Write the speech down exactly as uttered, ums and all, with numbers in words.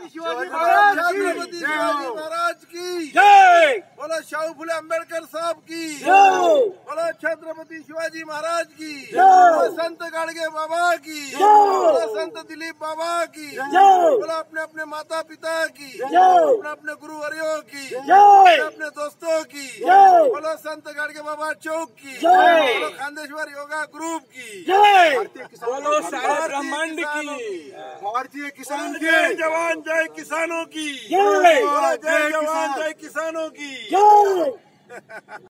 शिवाजी छत्रपति शिवाजी महाराज की जय। बोलो शाहू फुले अम्बेडकर साहब की जय। बोलो छत्रपति शिवाजी महाराज की जय। बोलो संत गाडगे बाबा की बोलो संत दिलीप बाबा की बोलो अपने अपने माता पिता की अपने अपने गुरुवर्यों की अपने अपने दोस्तों की बोलो संत गाडगे बाबा चौक की बोलो खांदेश्वर योगा ग्रुप की बोलो सारे ब्रह्मांड की भारतीय किसान के जय जवान जय किसानों की जय जवान जय किसानों की जय।